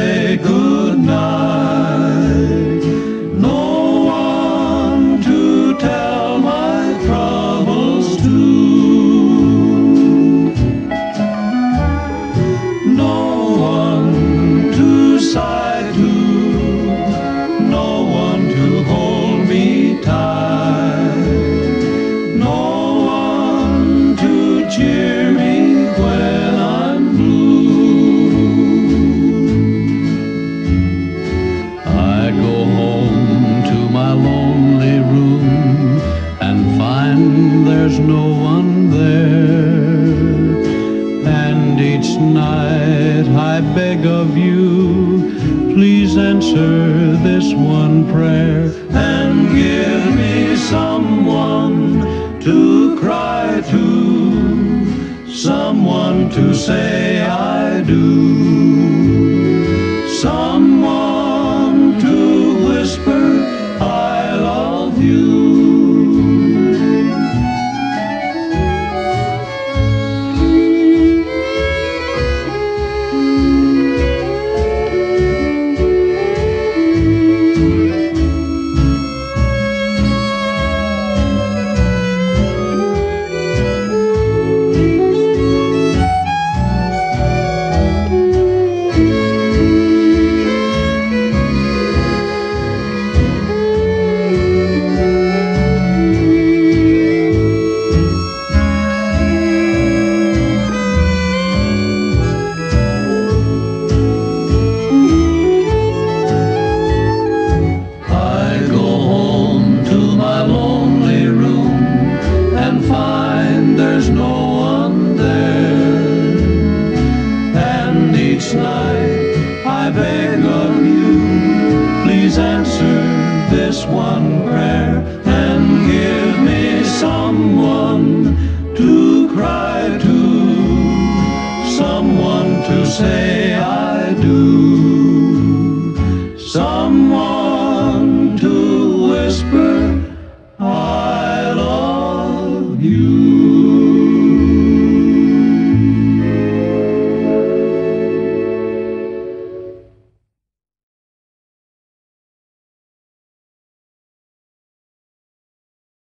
say good night, no one to tell my troubles to, no one to sigh to, no one to hold me tight, no one to cheer me when I'm blue. I go home to my lonely room and find there's no one there, and each night I beg of you, please answer this one prayer and give me someone to cry to, someone to say I do, someone to whisper I love you. There's no one there, and each night I beg of you, please answer this one prayer and give me someone to cry to, someone to say I do.